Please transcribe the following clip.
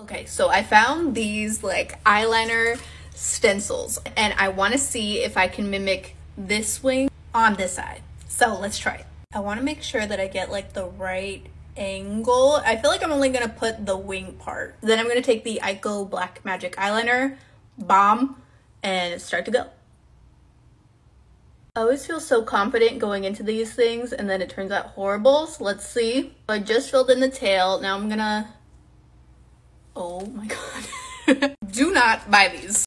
Okay, so I found these like eyeliner stencils and I want to see if I can mimic this wing on this side. So let's try it. I want to make sure that I get like the right angle. I feel like I'm only gonna put the wing part. Then I'm gonna take the Eyeko Black Magic eyeliner, bomb, and start to go. I always feel so confident going into these things and then it turns out horrible. So let's see. I just filled in the tail. Now I'm gonna, oh my god. Do not buy these.